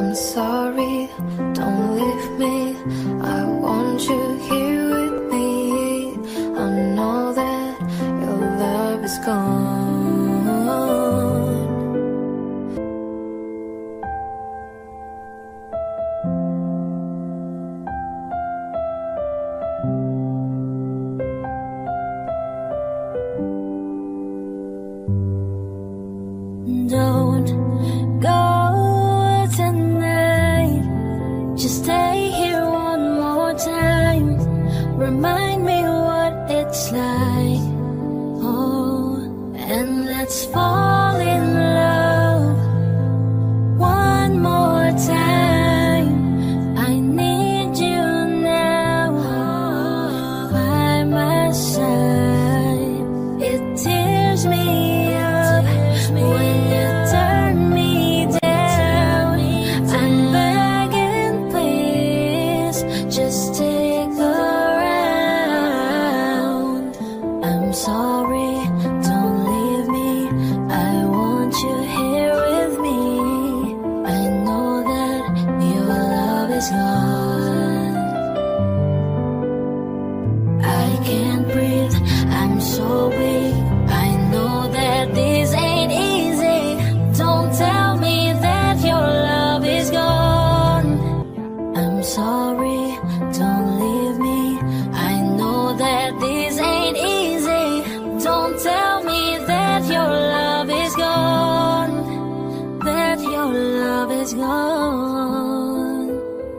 I'm sorry, don't leave me. I want you here with me. I know that your love is gone. Don't go tonight. Just stay here one more time. Remind me what it's like. Oh, and let's fall in love one more time. I need you now by my side. It tears me up when you turn me down. I'm begging, please, just stick around. I'm sorry, don't leave me. I want you here with me. I know that your love is gone. I can't breathe, I'm so weak. I know that this ain't easy. Don't tell me that your love is gone. I'm sorry, don't leave me. I know that this ain't easy. Don't tell me that your love is gone. That your love is gone.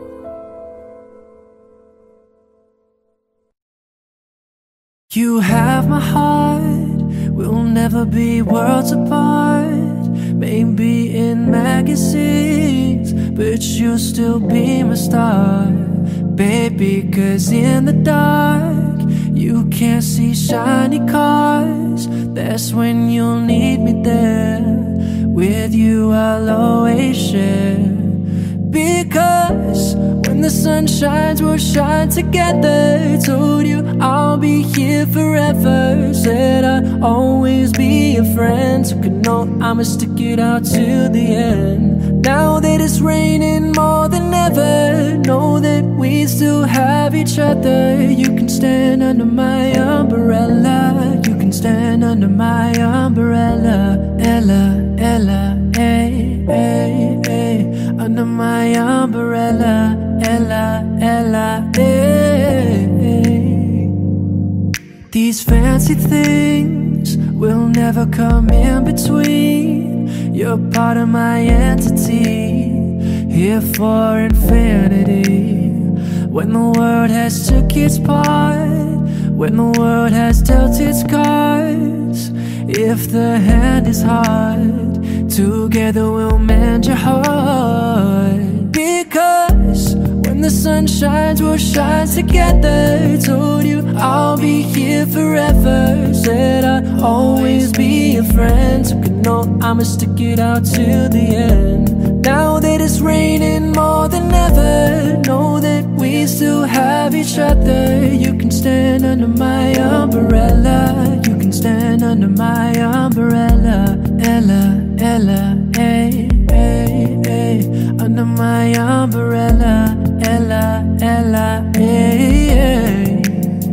You have my heart, we'll never be worlds apart. Maybe in magazines, but you'll still be my star. Baby, 'cause in the dark, you can't see shiny cars. That's when you'll need me there. With you I'll always share. Because when the sun shines, we'll shine together. Told you I'll be here forever. Said I'll always be a friend. So could know I'ma stick it out to the end. Now that it's raining more than ever, know that we still have each other. You can stand under my umbrella. You can stand under my umbrella. Ella, Ella, ay, ay, ay. Under my umbrella, Ella, Ella, ay, ay. These fancy things will never come in between. You're part of my entity, here for infinity. When the world has took its part, when the world has dealt its cards, if the hand is hard, together we'll mend your heart. Because when the sun shines, we'll shine together. Told you I'll be here forever. Said I'll always be a friend. So could know I'ma stick it out to the end. Now that it's raining more than ever, know that we still have each other. You can stand under my umbrella. You can stand under my umbrella. Ella, Ella, ay, ay, ay. Under my umbrella. Ella, Ella, ay, ay.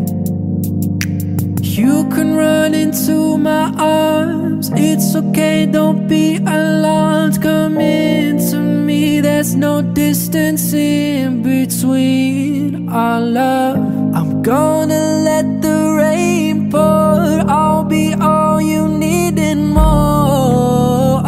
You can run into my arms. It's okay, don't be alarmed. Come into me, there's no distance in between our love. I'm gonna let the rain pour. I'll be all you need and more.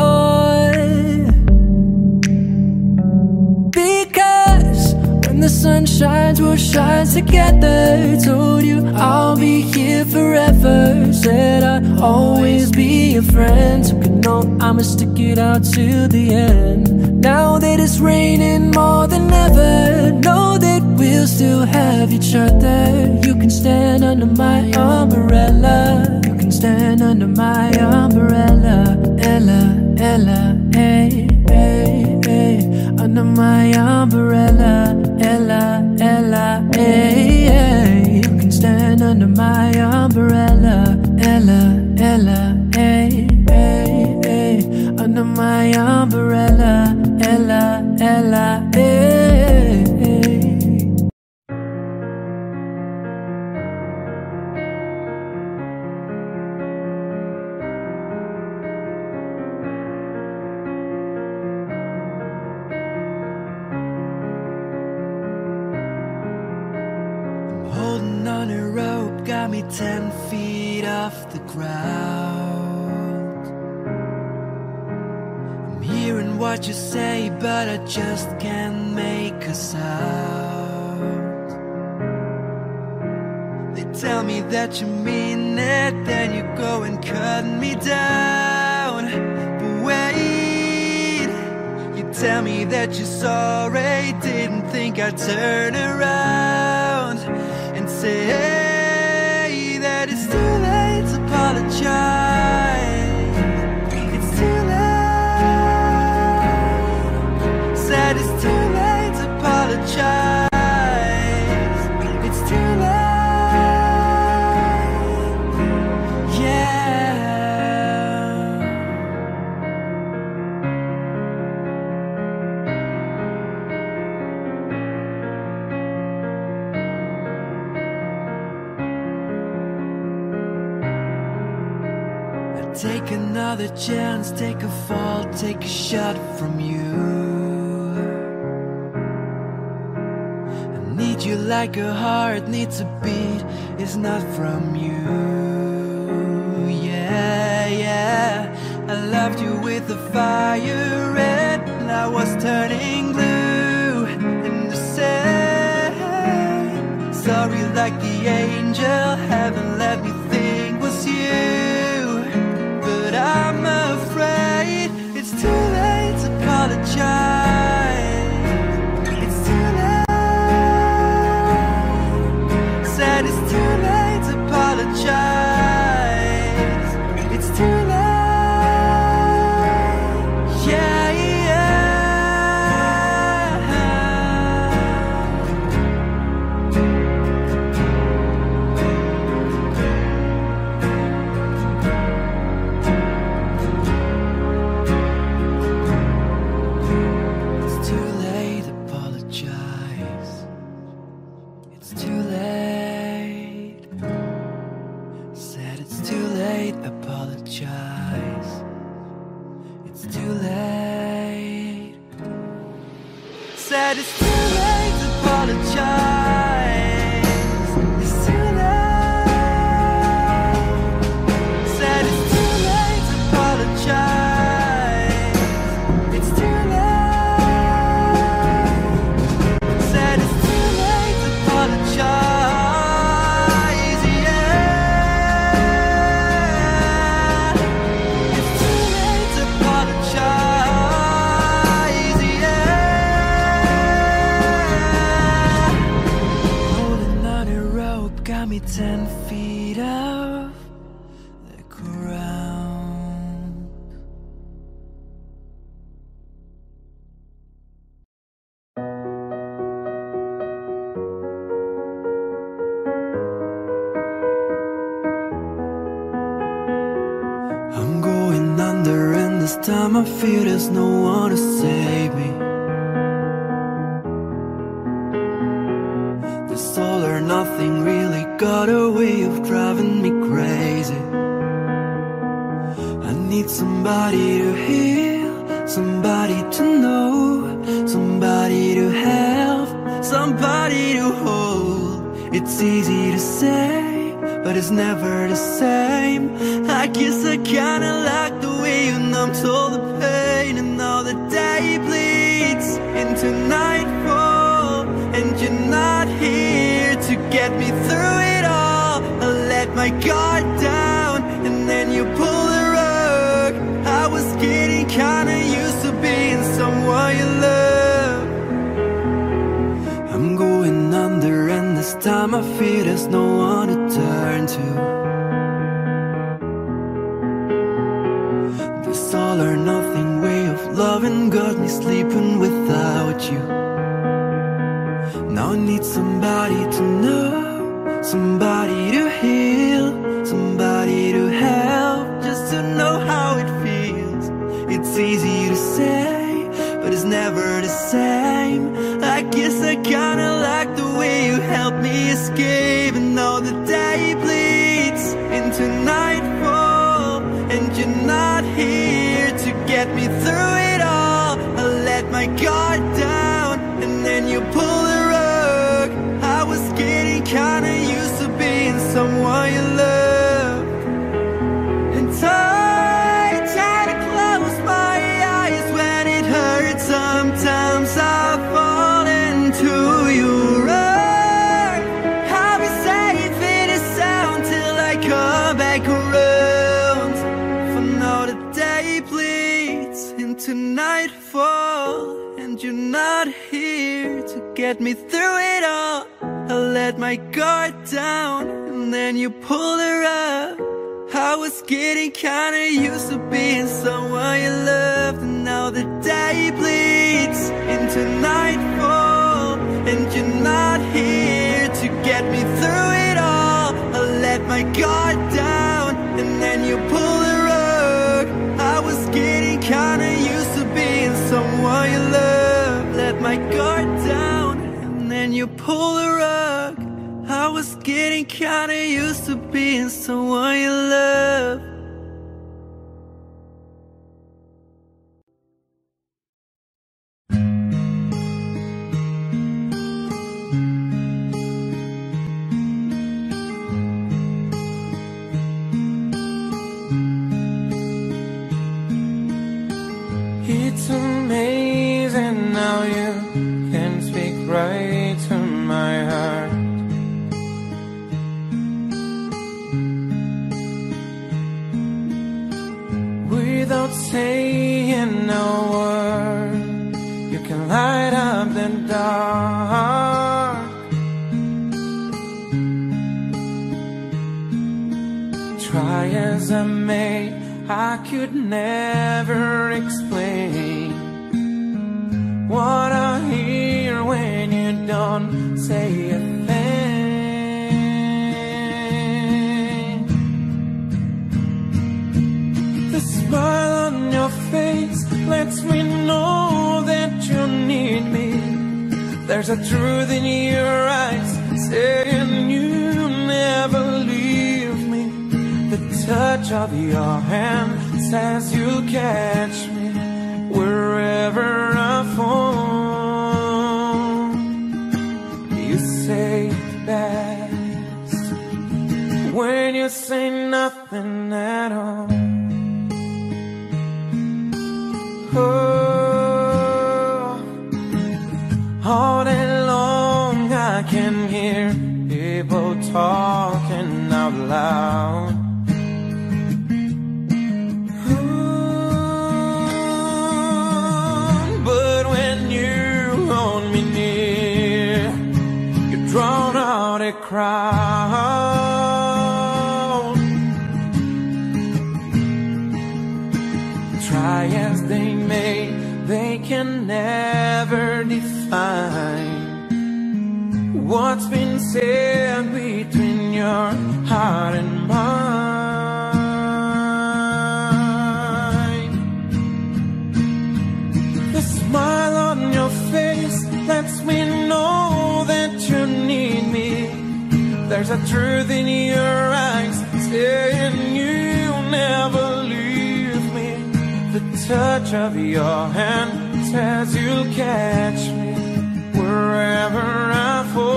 Because when the sun shines, we'll shine together. Told you I'll be here forever. Said I'll always be a friend. So could know I'ma stick it out to the end. Now that it's raining more than ever, know that we'll still have each other. You can stand under my umbrella. You can stand under my umbrella. Ella, Ella, ay, ay, ay. Under my umbrella. Ella, Ella, ay, ay. You can stand under my umbrella. Ella, Ella, ay, ay, ay. Under my umbrella. Ella, Holding on a rope, got me 10 feet off the ground. I'm hearing what you say, but I just can't make a sound. They tell me that you mean it, then you go and cut me down. But wait, you tell me that you're sorry, didn't think I'd turn around and say that it's too late to apologize. It's too late. Said it's too late to apologize. It's too late. Yeah. Take another chance, take a fall, take a shot from you. I need you like a heart needs a beat, it's not from you. Yeah, yeah, I loved you with the fire red, and I was turning blue. And the same, sorry like the angel, heaven let me think was you. But I'm afraid it's too late to apologize. It's too late. Said it's too late to apologize. It's too late. Yeah, said it's too late to apologize. It's too late. Said it's too late to apologize. It's too late. Said it's too late to apologize. Yeah. It's too late to apologize. Got me 10 feet off the ground. I'm going under, and this time I feel there's no one to save me. This all or nothing really got a way of driving me crazy. I need somebody to heal, somebody to know, somebody to have, somebody to hold. It's easy to say, but it's never the same. I guess I kinda like the way you numbed all the pain, and now the day bleeds into nightfall, and you're not here to get me through it all. I let my guard down, and then you pull the rug. I was getting kinda used to being someone you love. I'm going under, and this time I feel there's no one to turn to. This all or nothing way of loving got me sleeping without you. Now I need somebody to know, somebody to heal, somebody to help, just to know how it feels. It's easy to say, but it's never the same. I guess I kinda like the way you help me escape. And now the day bleeds into nightfall, and you're not here to get me through it all. I let my guard down, and then you pull the rug. I was getting kinda used to being someone you loved, and I try to close my eyes when it hurts. Sometimes I fall into your arms. I'll be safe in the sound till I come back around. For now the day bleeds into nightfall, and you're not here to get me through it all. I let my guard down, and then you pull the rug. I was getting kinda used to being someone you loved, and now the day bleeds into nightfall, and you're not here to get me through it all. I let my guard down, and then you pull the rug. I was getting kinda used to being someone you loved. Let my guard down, and then you pull the rug. I was getting kinda used to being someone you love. It's amazing how you can speak right to my heart. Without saying a word, you can light up the dark. Try as I may, I could never explain what I hear when you don't say a thing. The smile on your face lets me know that you need me. There's a truth in your eyes saying you never leave me. The touch of your hand says you'll catch me wherever I fall. You say it best when you say nothing at all. Oh, all day long I can hear people talking out loud. But when you hold me near, you drown out a crowd. Try as they may, they can never define what's been said between your heart and mine. The smile on your face lets me know that you need me. There's a truth in your eyes saying you'll never leave me. The touch of your hand says you'll catch me wherever I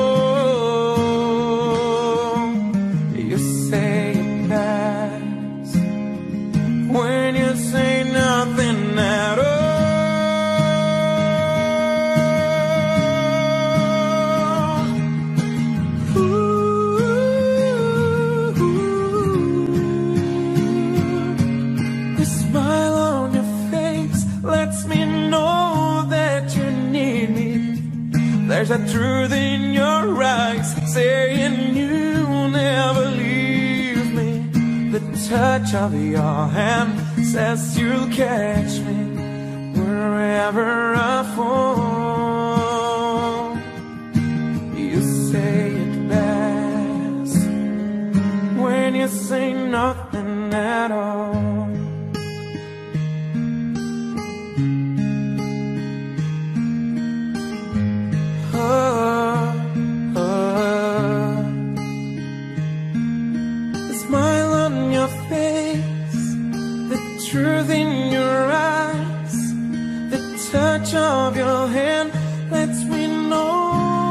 fall. You say it best when you say nothing at all. The smile on your face lets me know that you need me. There's a truth in your eyes saying you'll never leave me. The touch of your hand says you'll catch me wherever I fall. You say it best when you say nothing at all. touch of your hand lets me know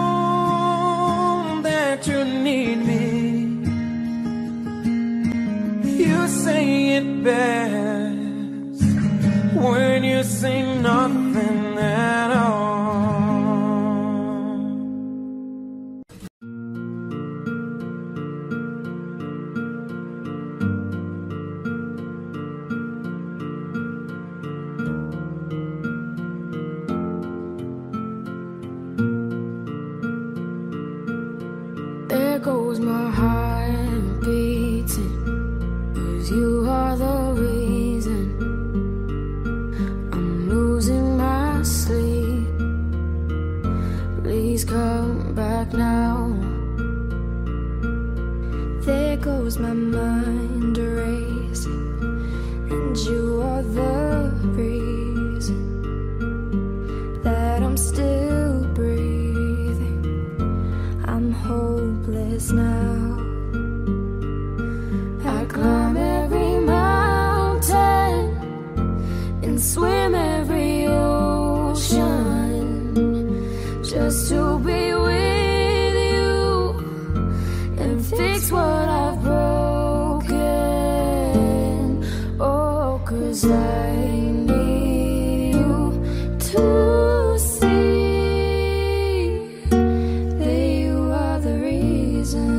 that you need me. You say it best when you say nothing at all. There goes my heart beating, 'cause you are the reason I'm losing my sleep. Please come back now. There goes my mind racing, and you are the reason that I'm still breathing. I'm hopeless now. I climb every mountain and swim every ocean just to be with you and fix what I've broken. Oh, 'cause I need you to see that you are the reason.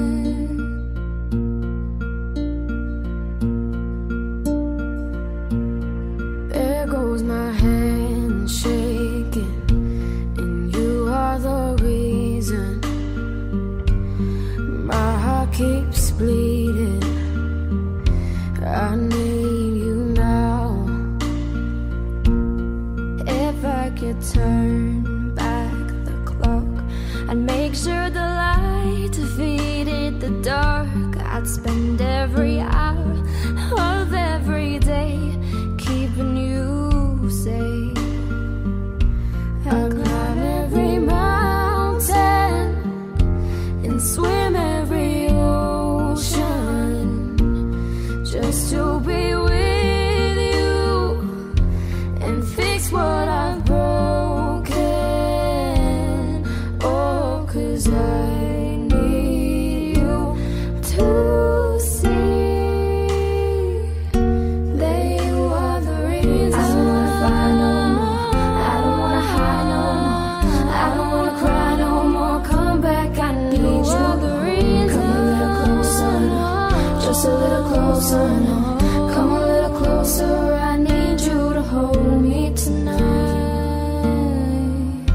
There goes my hand shaking, and you are the reason my heart keeps bleeding. I need you now. If I could turn back the clock, I'd make sure the light defeated the dark. I'd spend every hour of every day keeping you safe. I'd climb every mountain and swim every ocean just to be with you and fix what I've broken. Oh, 'cause I need you to see that you are the reason. I don't wanna fight no more, I don't wanna hide no more, I don't wanna cry no more. Come back, I need you. The reason. Come a little closer, just a little closer. Come a little closer, I need you to hold me tonight.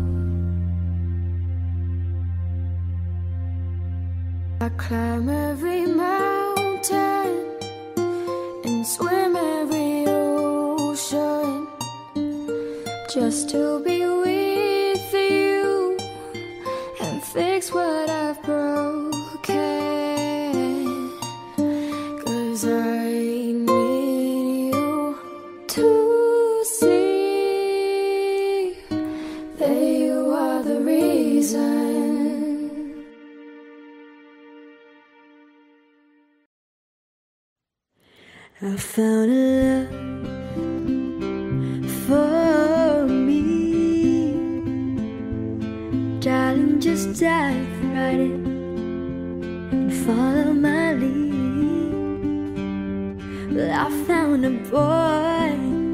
I climb every mountain and swim every ocean just to be with you and fix what I've broken. 'Cause I need you to see that you are the reason. I found a love for me. Darling, just dive right in and follow my lead. Well, I found a boy,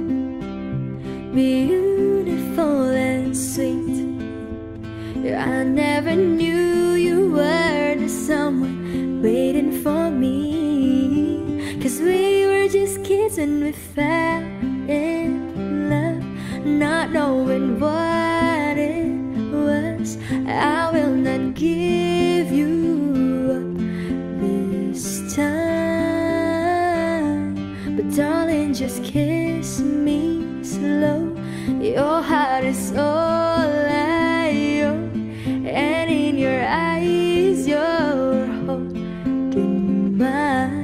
beautiful and sweet. I never knew you were the someone waiting for me. 'Cause we were just kids when we fell in love, not knowing what it was. I will not give you up this time, but darling, just kiss me slow. Your heart is all I own, and in your eyes you're holding mine.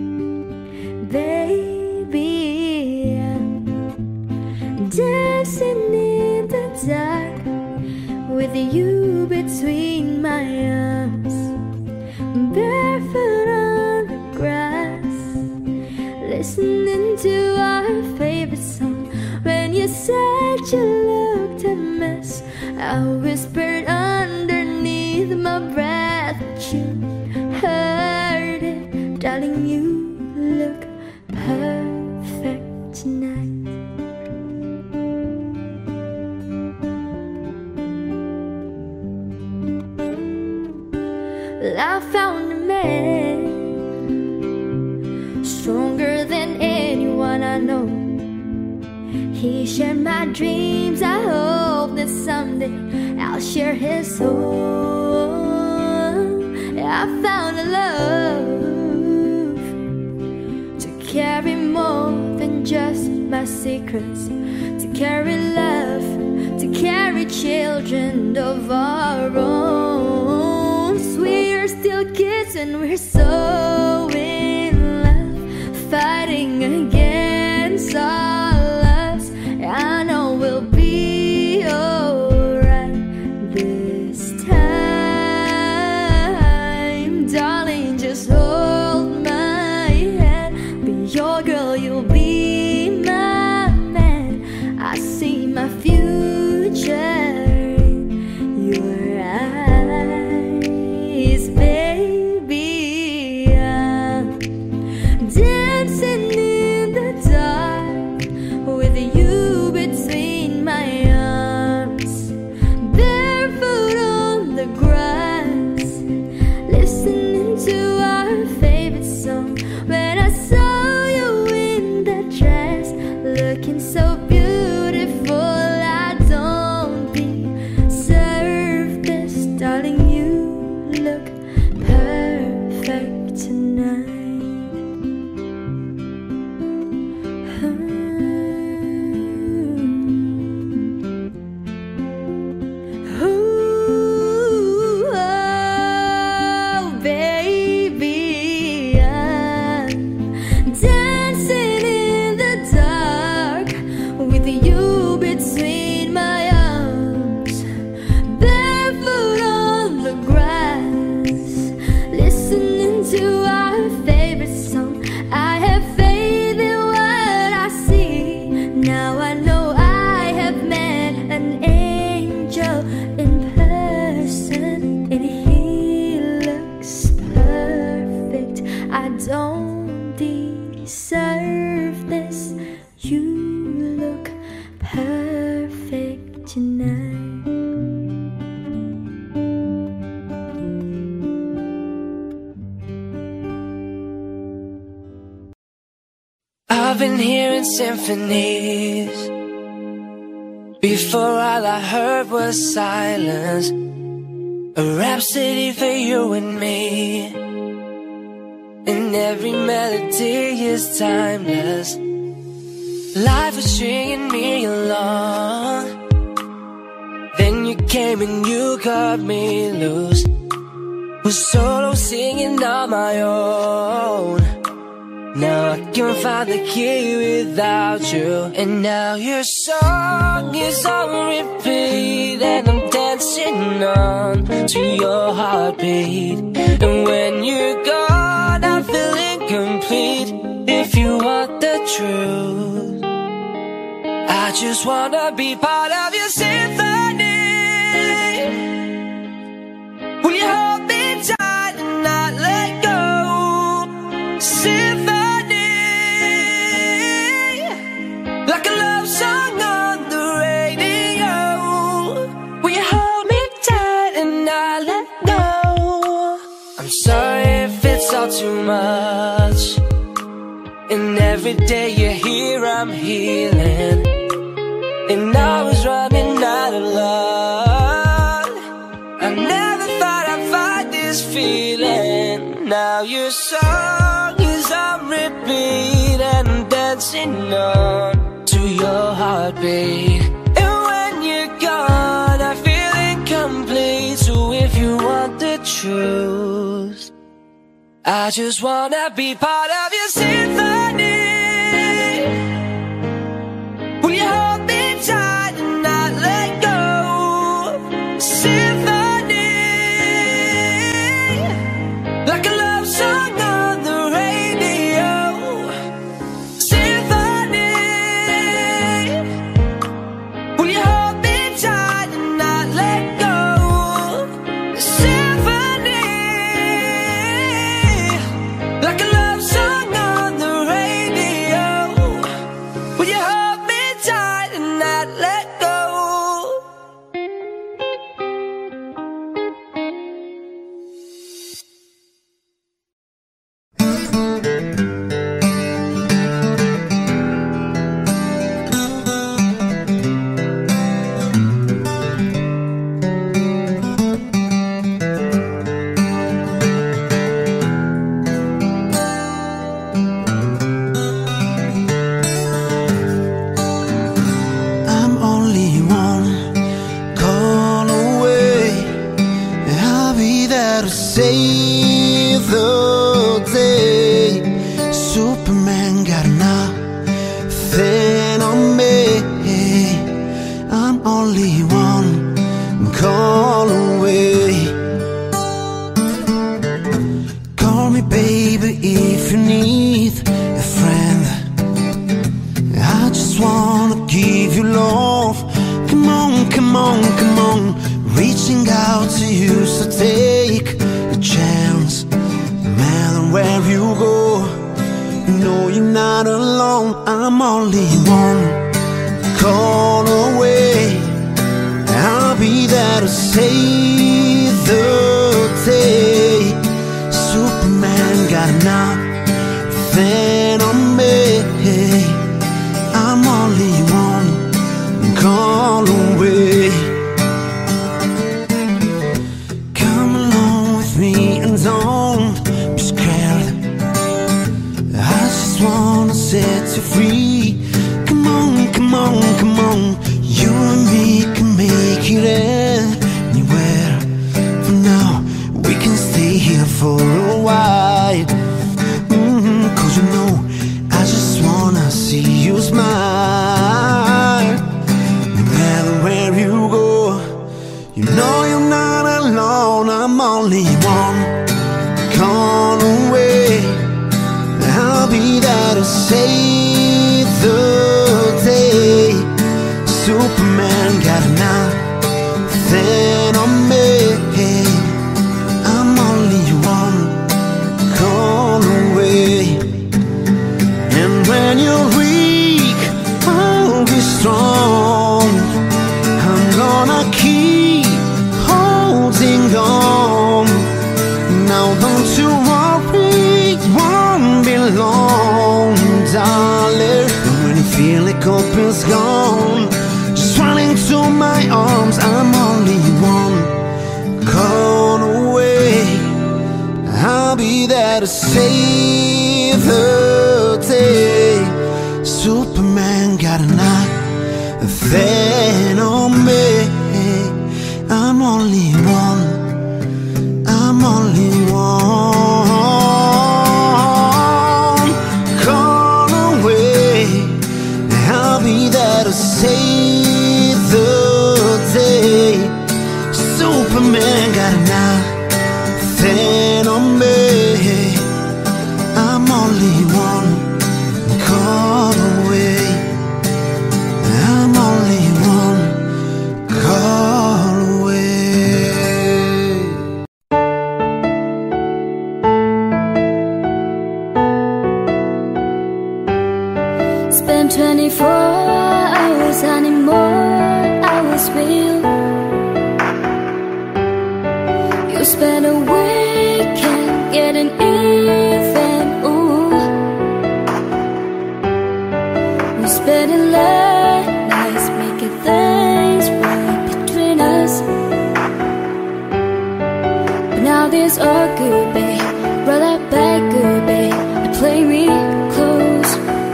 Baby, I'm dancing in the dark with you between my arms, barefoot on the grass, listening to our favorite song. When you said you made a mess. I whispered underneath my breath, but you heard it. Darling, you look perfect tonight. Well, I found a man stronger than anyone I know. He shared my dreams. I hope that someday I'll share his soul. I found a love to carry more than just my secrets, to carry love, to carry children of our own. 'Cause we are still kids and we're so in love, fighting against all odds. I know we'll be alright this time. Darling, just hold my hand. Be your girl, you'll be my man. I see my future in your eyes, baby. I'm dancing in the dark with you between my arms, barefoot on the grass, listening to our favorite song. When I saw you in that dress, looking so beautiful, I don't deserve this. Darling, you look perfect tonight. Ooh, oh, baby, I'm dancing in the dark with you between my arms, barefoot on the grass, listening to our favorite song. I have faith in what I see. Now I know I have met an angel in person, and he looks perfect. I don't deserve this. You look perfect tonight. I've been hearing symphonies. Before all I heard was silence, a rhapsody for you and me. And every melody is timeless. Life was stringing me along. Then you came and you cut me loose. Was solo singing on my own. Now I can't find the key without you. And now your song is on repeat, and I'm dancing on to your heartbeat. And when you're gone, I feel incomplete. If you want the truth, I just wanna be part of your symphony. Will you hold me tight and not let go? Symphony, like a love song on the radio. Will you hold me tight and not let go? I'm sorry if it's all too much, and every day you're here I'm healing. And I was running out of love. I never thought I'd find this feeling. Now your song is on repeat, and I'm dancing on to your heartbeat. And when you're gone, I feel incomplete. So if you want the truth, I just wanna be part of your symphony. Will you hold me tight and not let go? Symphony, like a love song on the radio. Symphony, will you hold me only one call away. Call me baby if you need a friend. I just wanna give you love. Come on, come on, come on, reaching out to you, so take a chance. No matter where you go, you know you're not alone. I'm only one call away. I'll be there to save the day. Superman got nothing on me. I'm only one call away. Come along with me and don't be scared. I just wanna set you free. Come on, come on, come on. You and me can make it anywhere. For now, we can stay here for a while. Cause you know, I just wanna see you smile. No matter where you go, you know you're not alone. I'm only one call away. I'll be there to save the day. Superman got nothing on me. I'm only one call away. And when you're weak, I'll be strong. I'm gonna keep holding on. Now don't you worry, it won't be long, darling. And when you feel like hope is gone, just run into my arms. I'm only one call away. I'll be there to save the day. Superman got nothing on me. I'm only one. I'm only one call away. I'll be there to save the day. Superman got nothing on me. I'm only one call away. I'm only one call away. Spend 24 hours and more hours with you. You spend a weekend getting even, ooh. We spend a late nights making things right between us. But now this all good, babe. Brought that back good, babe. And play me close.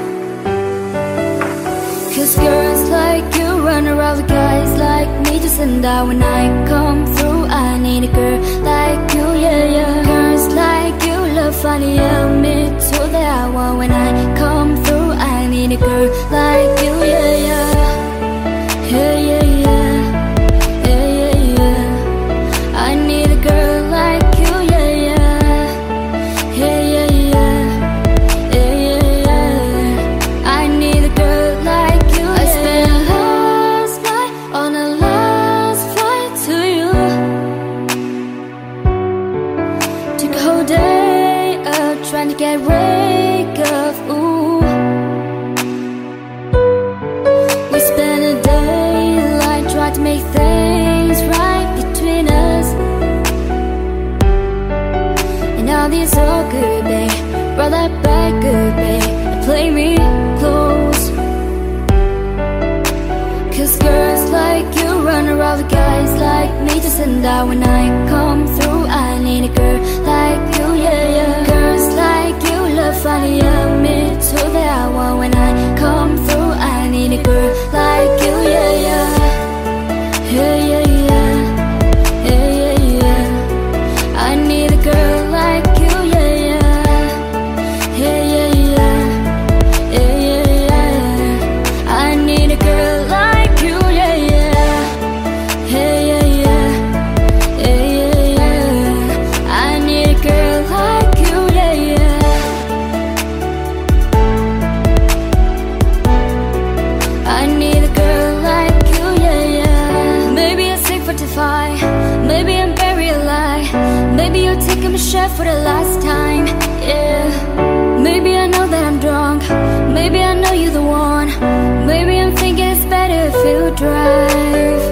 Cause girls like you run around with guys like me to send out. When I come through, I need a girl like you, yeah, yeah. Girls like you love funny, yeah, me too, that I want. When I come through, I need a girl like you, yeah, yeah. Yeah, yeah, yeah. Yeah, yeah, yeah. I need a girl like you, yeah, yeah. Yeah, yeah, yeah. Yeah, yeah, yeah. I need a girl like you, yeah. I spent a last night on a last flight to you. Took a whole day out trying to get wake up, ooh. We spent a daylight trying to make things right between us. And now this all good, babe. Brought that back good, babe. And play me close. Cause girls like you run around with guys like me to send out. When I come through, I need a girl like you, yeah, yeah. Girls like you love funny, yeah, me too, that I want. When I come through, I need a girl like you, yeah, yeah. Yeah, yeah, yeah. Yeah, yeah, yeah. I need a girl like you, yeah, yeah. Yeah, yeah, yeah. Yeah, yeah, yeah. I need a girl like you, yeah, yeah. it for the last time, yeah. Maybe I know that I'm drunk, maybe I know you're the one. Maybe I'm thinking it's better if you drive.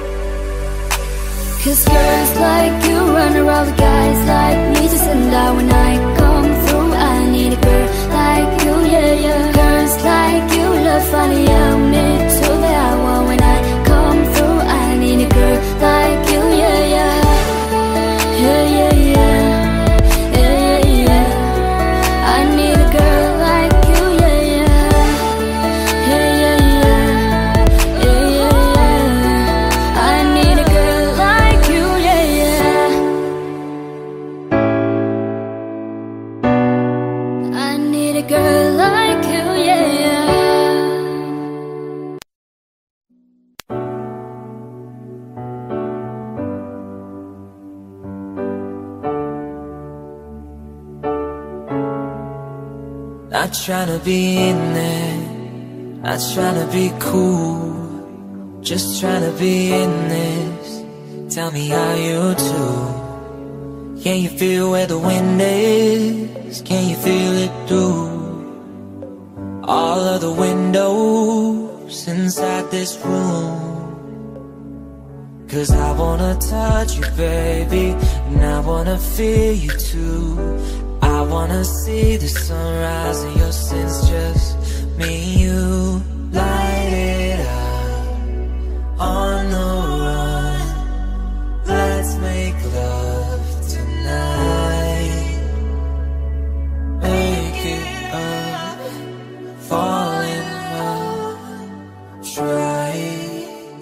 Cause girls like you run around with guys like me just and die. When I come through, I need a girl like you, yeah, yeah. Girls like you love funny, yeah, me too, that I want. When I come through, I need a girl like you, yeah, yeah. Yeah, yeah, yeah. Yeah, yeah, yeah. I need a girl like you, yeah, yeah. Yeah, yeah, yeah. Yeah, yeah, yeah. I need a girl like you, yeah, yeah. I need a girl like you, yeah, yeah. Not tryna be in there, not tryna be cool, just tryna be in this. Tell me how you do. Can you feel where the wind is? Can you feel it through all of the windows inside this room? Cause I wanna touch you, baby, and I wanna feel you too. I wanna see the sunrise and your sins, just me and you. Light it up on the run. Let's make love tonight. Make it up, fall in love, try it.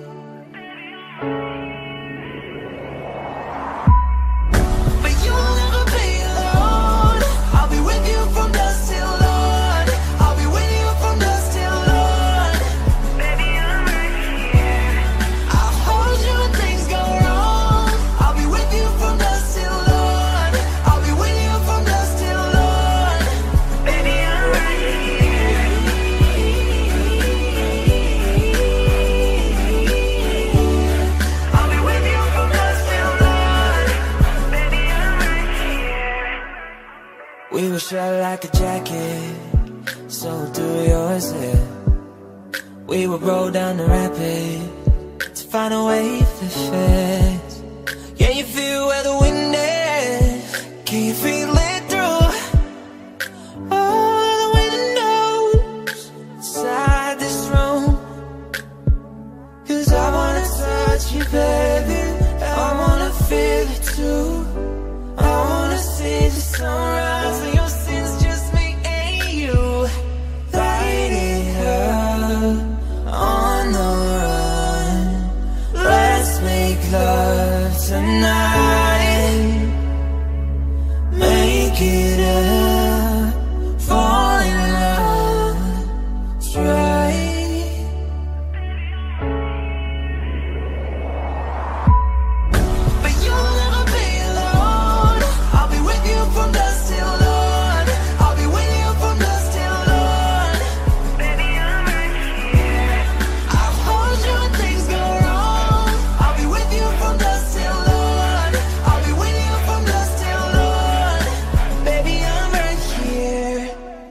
But you'll never be alone. I'll be with you from dusk till dawn. I'll be with you from dusk till dawn. Baby, I'm right here. I'll hold you when things go wrong. I'll be with you from dusk till dawn. I'll be with you from dusk till dawn. Baby, I'm right here. I'll be with you from dusk till dawn. Baby, I'm right here. We were shot like a jacket, so do yours, yeah. We would roll down the rapid to find a wave that fits. Can you feel where the wind is? Can you feel it through all the windows inside this room? Cause I wanna touch you, baby, I wanna feel it too. I wanna see the sunrise and your sins, just me and you. Light it up on the run. Let's make love tonight. Make it up, fall in love, try it. But you'll never be alone. I'll be with you from dusk till dawn. I'll be with you from dusk till dawn. Baby, I'm right here. I'll hold you when things go wrong. I'll be with you from dusk till dawn. I'll be with you from dusk till dawn. Baby, I'm right here.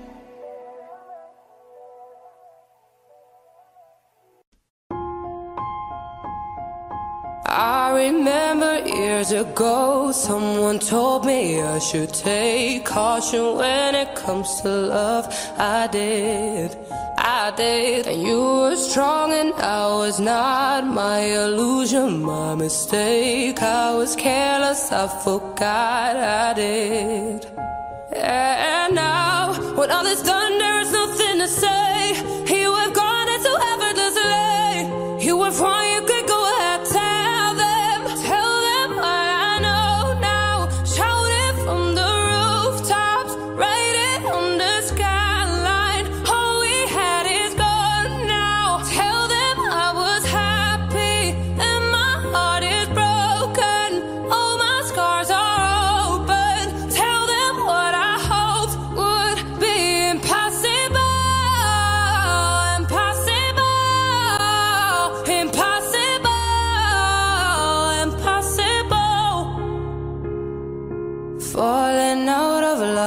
I remember years ago, someone told me I should take caution when it comes to love. I did, and you were strong and I was not. My illusion, my mistake, I was careless, I forgot I did. And now, when all is done, there is nothing to say. You have gone into effortlessly. You were wrong, you could go ahead, tell them what I know now. Shout it from the rooftops, write it on the skyline. All we had is gone now. Tell them I was happy and my heart is broken. All my scars are open. Tell them what I hoped would be impossible.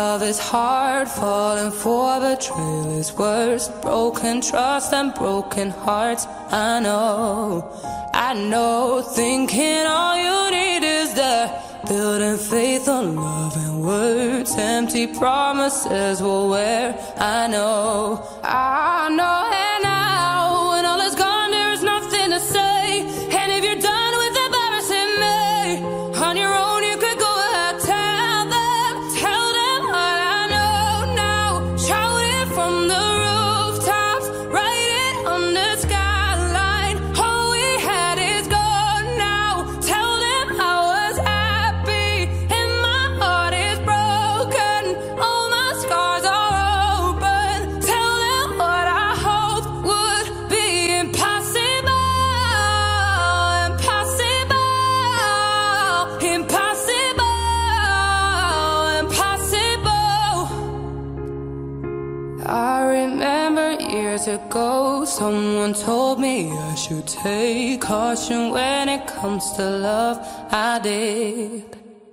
Love is hard, falling for betrayal is worse. Broken trust and broken hearts. I know, thinking all you need is that. Building faith on love and words. Empty promises will wear. I know, and now when all is gone there is nothing to say. And if you're done with embarrassing me, on your own you could go ahead. Tell them what I know now. Shout it from the rooftops, write it on the skyline. All we had is gone now. Tell them I was happy and my heart is broken. All my scars are open. Tell them what I hoped would be impossible. I remember years ago, someone told me I should take caution when it comes to love. I did.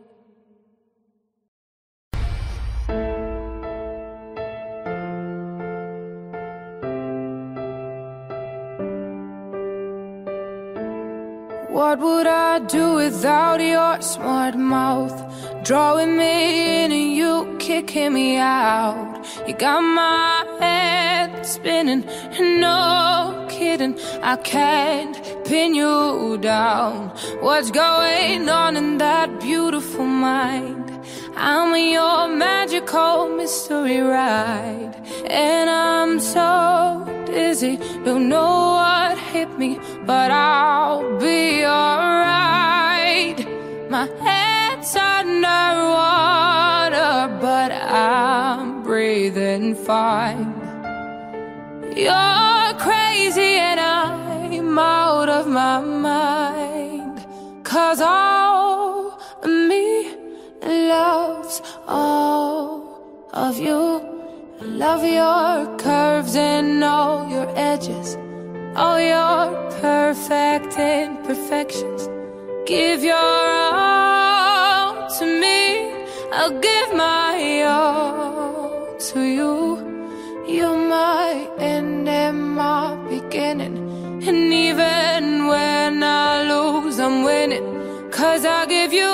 What would I do without your smart mouth? Drawing me in and you kicking me out. You got my head spinning, no kidding, I can't pin you down. What's going on in that beautiful mind? I'm your magical mystery ride. And I'm so dizzy, don't know what hit me, but I'll be alright. My head's underwater, but I'm breathing fine. You're crazy and I'm out of my mind. 'Cause all of me loves all of you. I love your curves and all your edges, all your perfect imperfections. Give your all to me, I'll give my all to you. You're my end and my beginning, and even when I lose, I'm winning. 'Cause I give you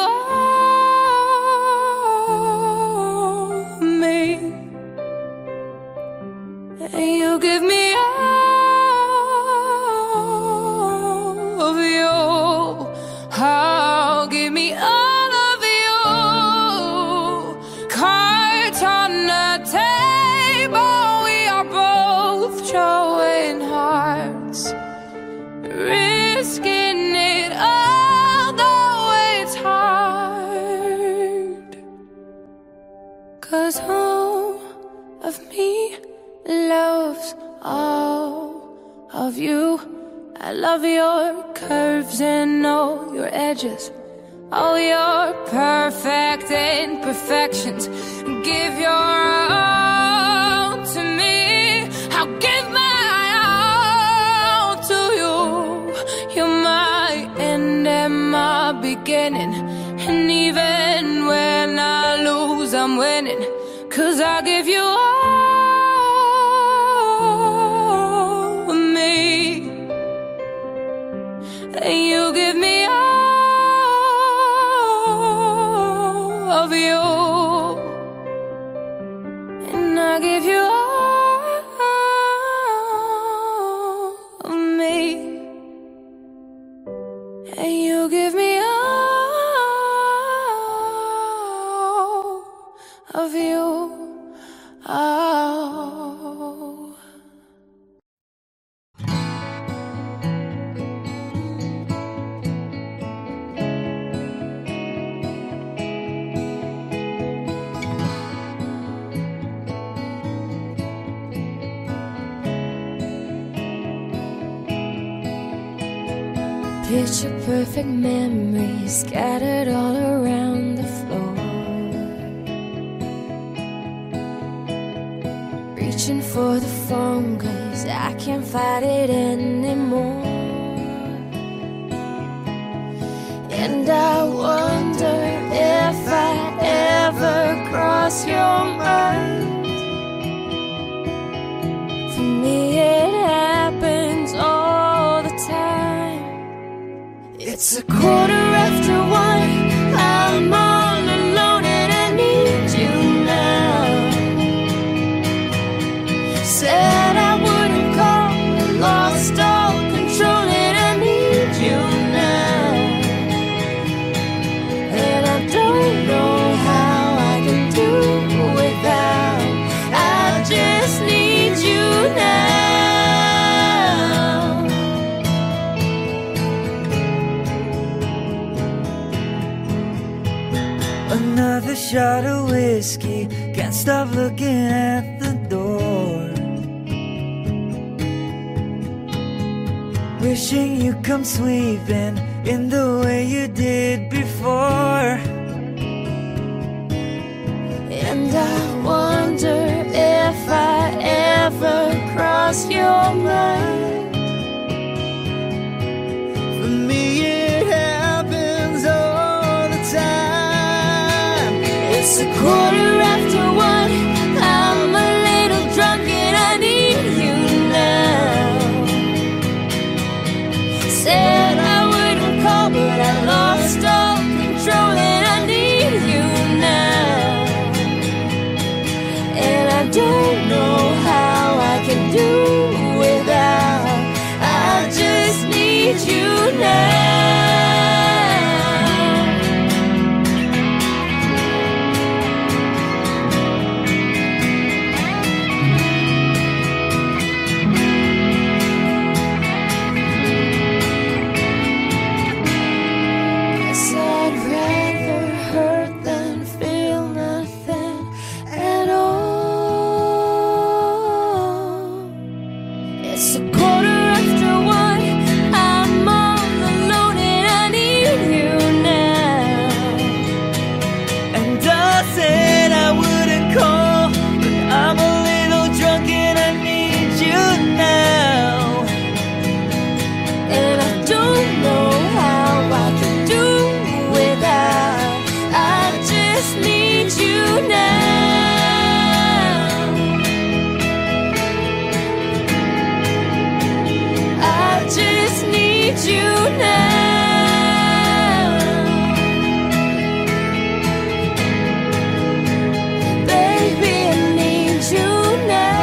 all of me, and you give me all of you. Oh, give me all of you. Cards on the table, we are both showing hearts, risking it all, though it's hard. 'Cause all of me loves all of you. I love your curves and all your edges, all your perfect imperfections. Give your all to me, I'll give my all to you. You're my end and my beginning, and even when I lose, I'm winning. 'Cause I give you all of me, and you give me all of you, and I give you all of me, and you give me all of you. Oh. Picture perfect memories scattered all around the floor. Reaching for the phone 'cause I can't fight it anymore. And I wonder if I ever cross your mind. 1:15. I'm all alone and I need you now. Said I wouldn't call, I lost all control and I need you now. And I don't know how I can do without. I just need you now. Another shot of whiskey, can't stop looking at the door. Wishing you come sweeping in the way you did before. And I wonder if I ever cross your mind. For me it happens all the time. It's 1:15. I'm a little drunk and I need you now. Said I wouldn't call, but I lost all control and I need you now. And I don't know how I can do without. I just need you now. Guess I'd rather hurt than feel nothing at all. It's 1:15. I'm all alone and I need you now. And I said I wouldn't call, but I'm a little drunk and I need you now. And I don't know how I can do without. I just need you now. I just need you now. Baby, I need you now.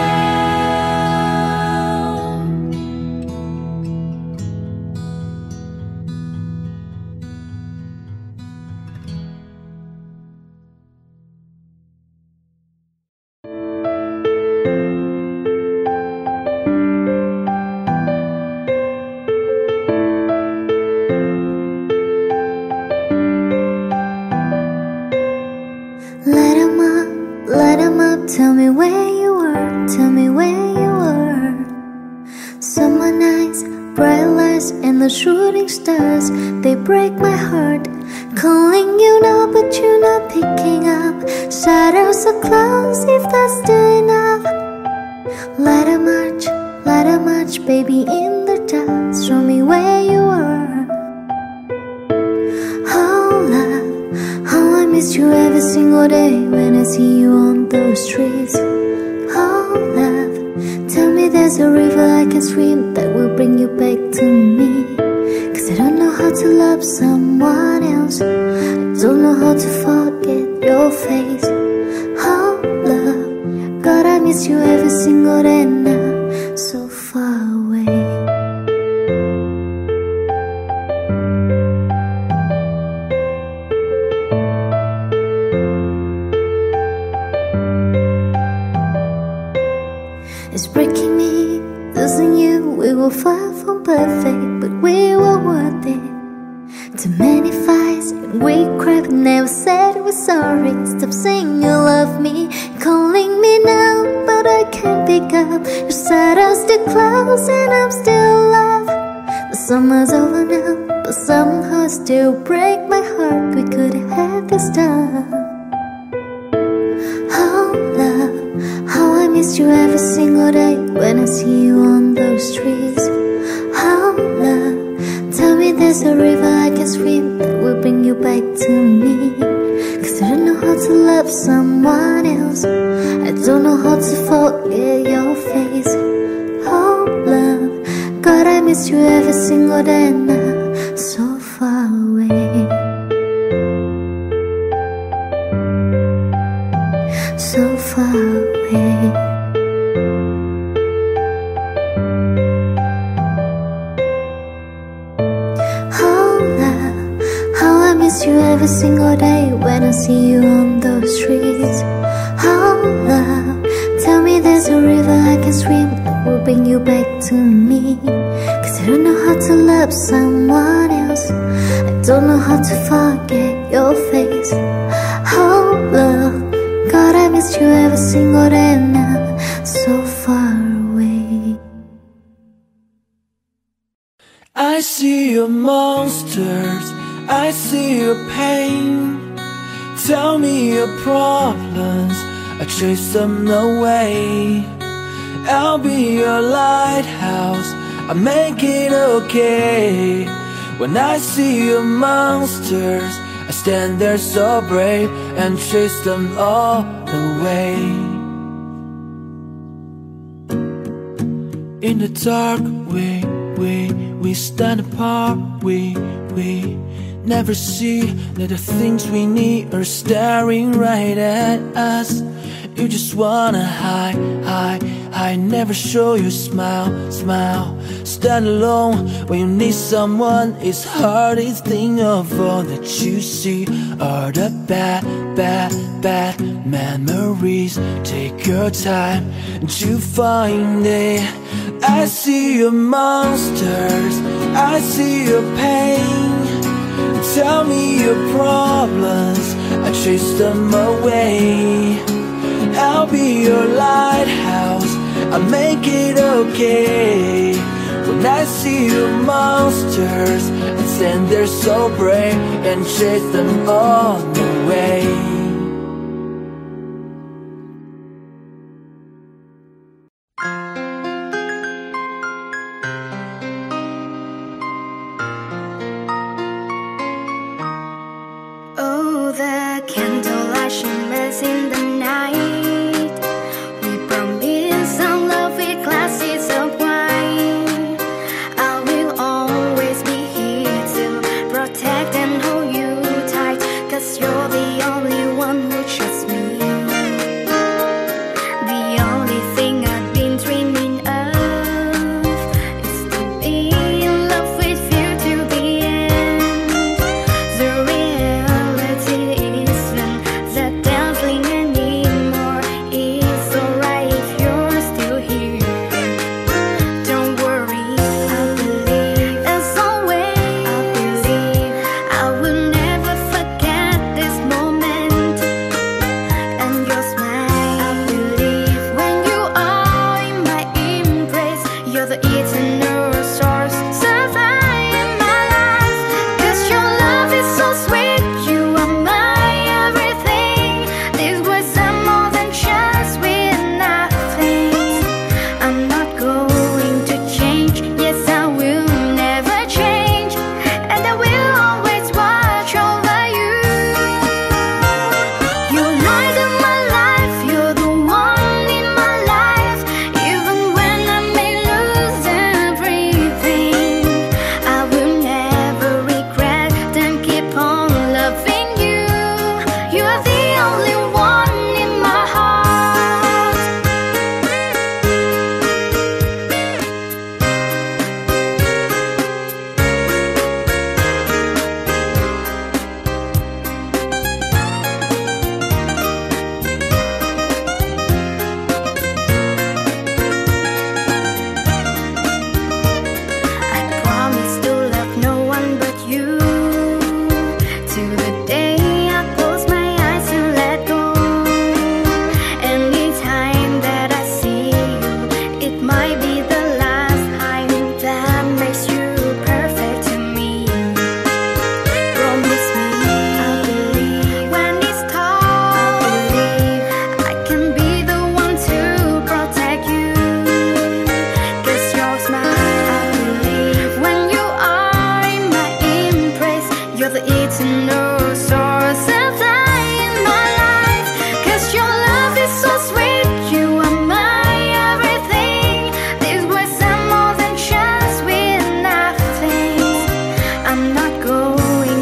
Light 'em up, tell me where you were, tell me where you were. Summer nights, bright lights and the shooting stars, they break my heart. Calling you now but you're not picking up. Shadows are close if that's still enough. Light a march, baby in the dark. Show me where you were. Oh love, how I miss you every single day when I see you on those streets. Oh love, tell me there's a river I can swim that will bring you back to me. Cause I don't know how to love someone else. I don't know how to forget your face. Oh love, God I miss you every single day now, so far away. It's breaking me, losing you. We were far from perfect, but we were worth it. Too many fights and we cried but never said we're sorry. Stop saying you love me, calling me now, but I can't pick up. Your shadows too close and I'm still alive. The summer's over now, but somehow it still break my heart. We could have had this time. Oh love, how I miss you every single day when I see you on those streets. Oh love, tell me there's a river I can swim that will bring you back to me. Cause I don't know how to love someone else. I don't know how to forget your face. Oh love, God I miss you every single day now, so far away. away, so far away. Oh love, how I miss you every single day when I see you on those streets. Oh love, tell me there's a river I can swim that will bring you back to me. Cause I don't know how to love someone else, I don't know how to forget your face. Oh love, God, I miss you every single day now, so far away. I see your monsters, I see your pain. Tell me your problems, I chase them away. I'll be your lighthouse, I'll make it okay. When I see your monsters, I stand there so brave and chase them all away. In the dark, we stand apart. We never see that the things we need are staring right at us. You just wanna hide, never show your smile. Stand alone when you need someone. It's hardest thing of all that you see are the bad memories. Take your time to find it. I see your monsters, I see your pain. Tell me your problems, I chase them away. I'll be your lighthouse, I'll make it okay. When I see your monsters, I stand there so brave and chase them all away. Oh, the candlelight shimmers in the night. We promise our love with glasses of wine. I will always be here to protect and hold you tight, 'cause you're the only one who trusts me. The only thing I've been dreaming of is to be in love with you to the end. The reality isn't that dazzling anymore. It's alright if you're still here. Don't worry, I believe. As always, I believe I will never forget this moment and your smile. I believe when you are in my embrace, you're the eternal source, survive in my life. 'Cause your love is so sweet, you are my everything. These words are more than just with nothing. I'm not going to change, yes I will never change, and I will always watch over you. You light up my life, you're the one in my life. Even when I may lose everything, I will never regret and keep on loving you. You are the only one in my heart. I promise to love no one but you, to the day I close my eyes and let go. Anytime that I see you, it might be the last time. That makes you perfect to me. Promise me, I believe. When it's tall, I believe I can be the one to protect you. 'Cause your smile, I believe. When you are in my embrace, you're the eternal source of light in my life. 'Cause your love is so sweet, you are my everything. These words are more than just with nothing. I'm not going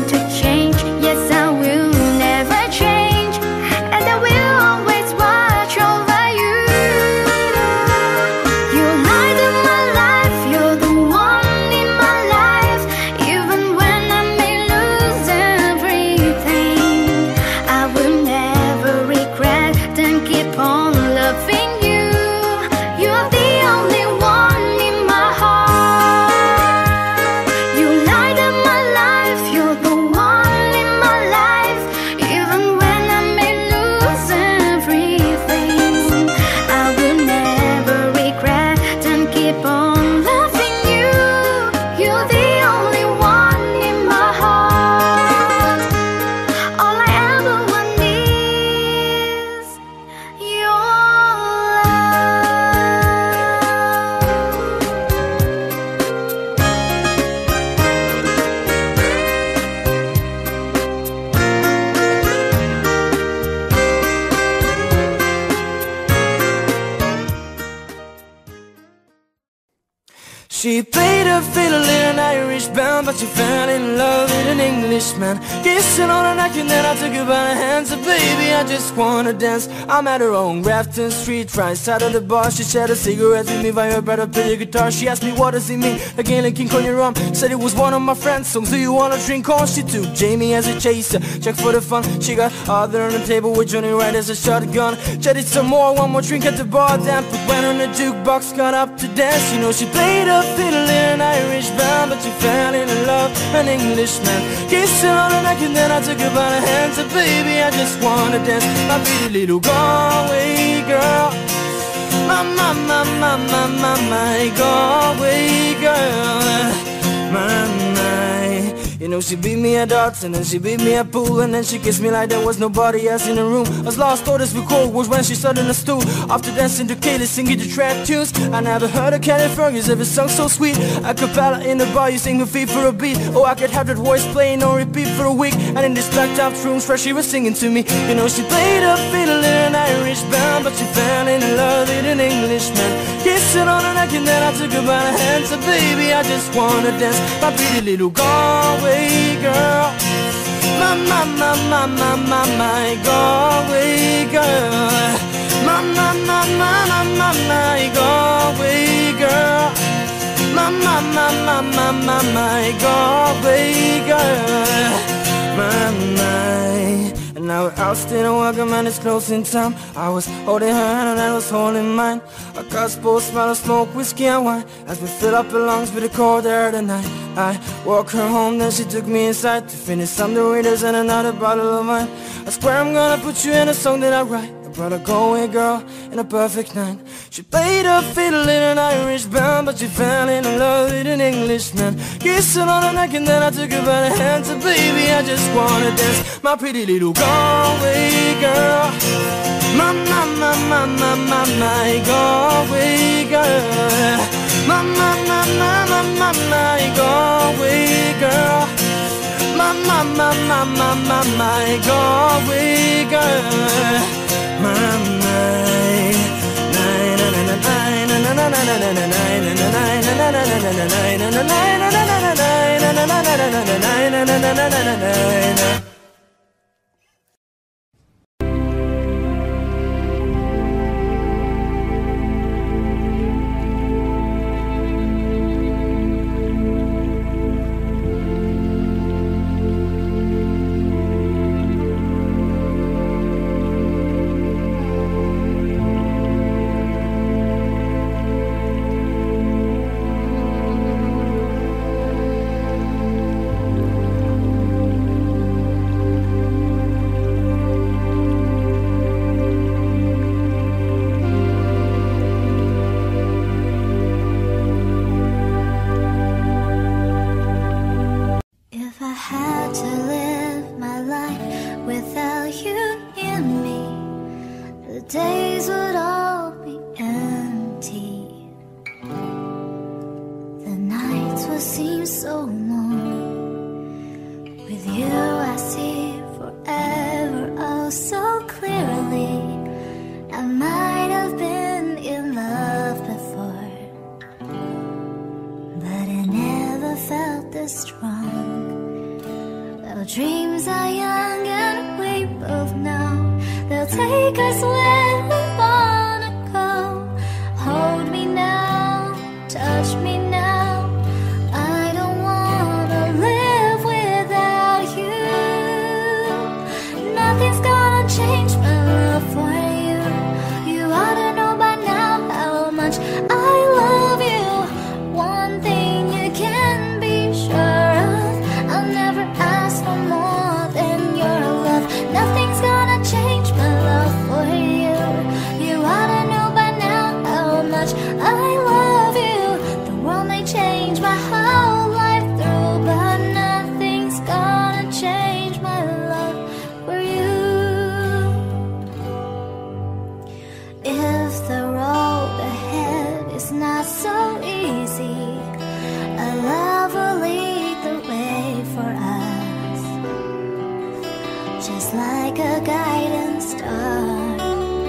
she played a fiddle in an Irish band, but she fell in love with an Englishman. Kissing on her neck and then I took her by the hands. And baby, I just wanna dance. I'm at her own Grafton Street, right side of the bar. She shared a cigarette with me while her brother played the guitar. She asked me what does it mean, again like King on your arm. Said it was one of my friends' songs. Do you wanna drink on? She took Jamie as a chaser, check for the fun. She got Arthur on the table with Johnny right as a shotgun. Chatted some more, one more drink at the bar. Then put went on the jukebox, got up to dance. You know she played a fiddle in an Irish band, but she fell in love an Englishman. Kissing on her neck and then I took her by the hands. And baby, I just wanna dance. My pretty little Galway girl, my Galway girl, my. You know she beat me at darts and then she beat me at pool, and then she kissed me like there was nobody else in the room. I was lost, all this record was when she sat in the stool. After dancing to Kaylee, singing the trap tunes. I never heard a Kelly Fergus ever sung so sweet. A cappella in the bar, you sing with feet for a beat. Oh, I could have that voice playing on repeat for a week. And in this blacked out room where she was singing to me. You know she played a fiddle in an Irish band, but she fell in love with an Englishman. Kissing on her neck and then I took her by the hands. And baby, I just wanna dance. My pretty little Galway girl, my Galway girl, my Galway girl, my Galway girl, my. And now we're out still and welcome and it's closing time. I was holding her hand and I was holding mine. A gospel smell of smoke, whiskey and wine as we fill up her lungs with the cold air tonight. I walked her home, then she took me inside to finish some Doritos and another bottle of wine. I swear I'm gonna put you in a song that I write about a Galway girl in a perfect night. She played a fiddle in an Irish band, but she fell in love with an Englishman. Kissing on her neck and then I took her by the hands. And baby, I just wanna dance. My pretty little Galway girl, my Galway girl, my Galway girl, my Galway girl,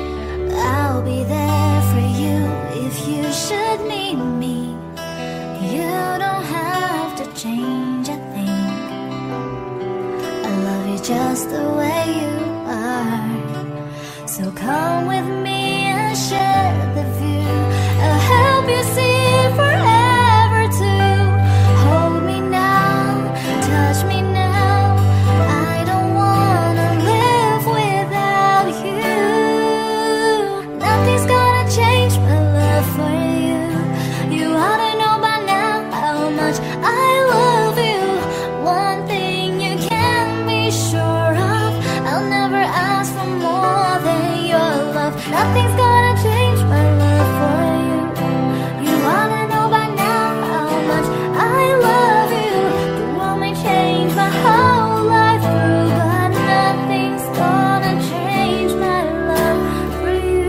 I'll be there for you if you should need me. You don't have to change a thing. I love you just the way you are. So come with me and share the view. I'll help you see forever too. Hold me now, touch me now. I don't wanna live without you. Nothing's gonna change my love for you. You ought to know by now how much I love you. One thing you can be sure of, I'll never ask for more than your love. Nothing's gonna change my love for you. You ought to know by now how much I love you. The world may change my whole life through, but nothing's gonna change my love for you.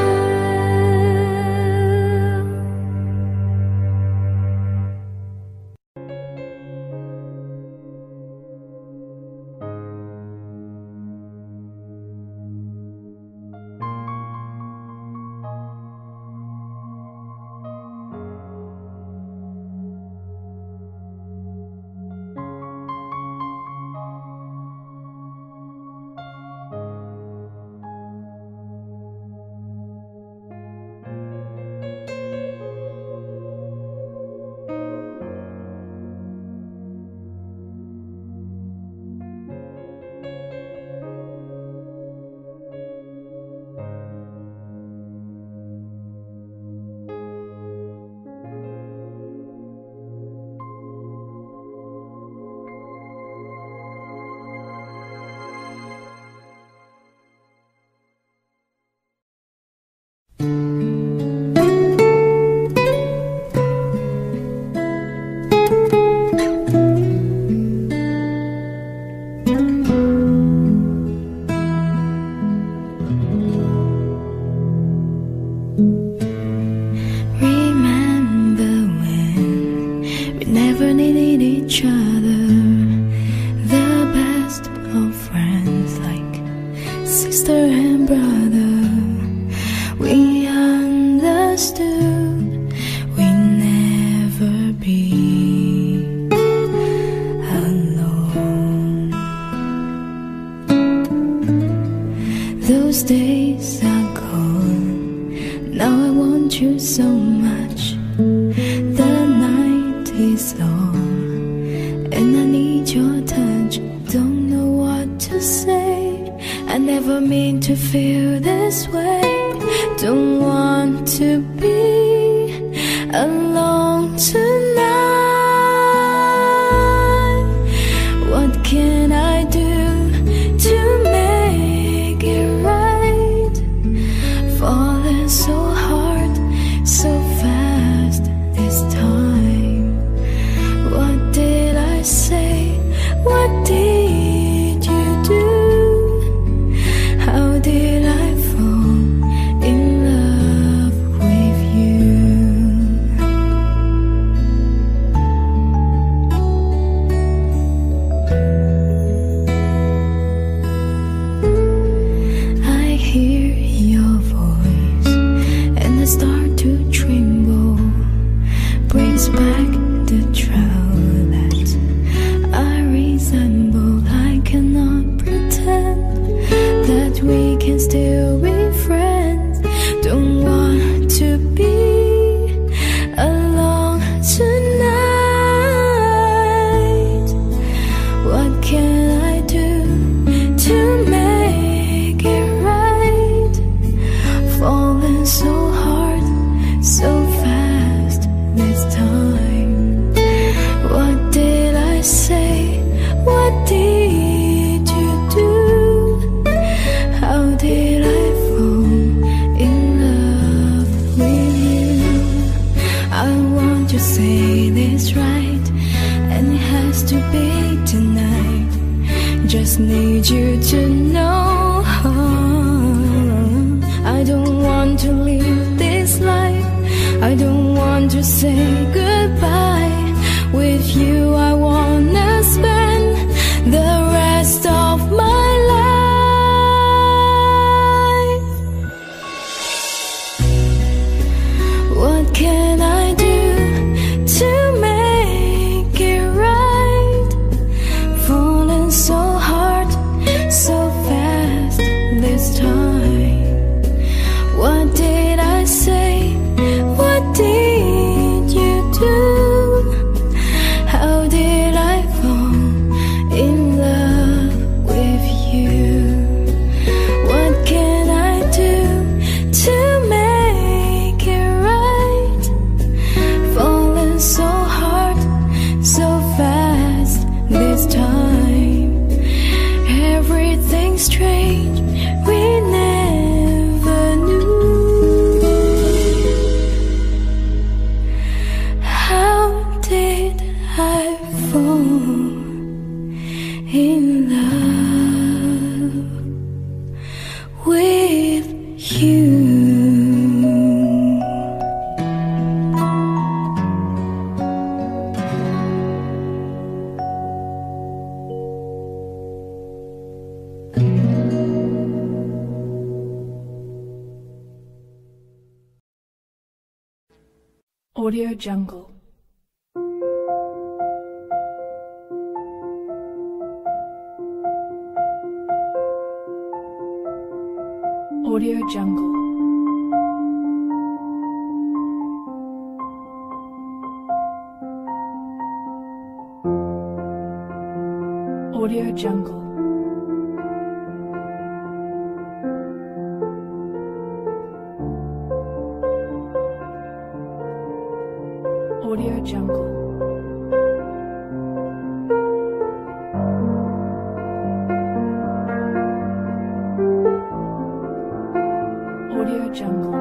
Remember when we never needed each other, the best of friends, like sister and brother. We understood we'd never be alone. Those days are gone. Now I want you so much. The night is long and I need your touch. Don't know what to say. I never mean to feel this way. Don't want to be alone tonight. What can I do to make it right? Falling so hard, so fast this time. What did I say? What did you do? How did I fall in love with you? I hear your voice and I start to tremble. Brings back the trial that I resemble. I cannot pretend that we can still be friends. Don't want to be alone tonight. What can I do to make it right? Falling so hard, so fast this time. What did I say? What did you do? How did I fall in love with you? I want to say this right, and it has to be tonight. Just need you to know I don't want to live this life. I don't want to say goodbye. With you I wanna spend the rest of my life. What can I do to make something strange we never knew. How did I fall in love with you? Audio Jungle. Audio Jungle. Audio Jungle. Audio Jungle. Audio Jungle.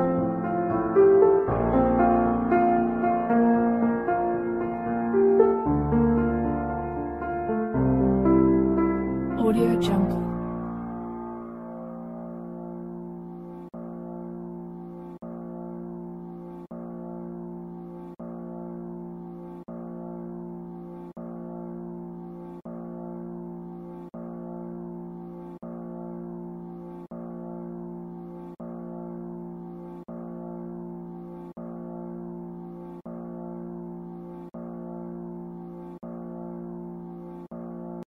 Audio Jungle.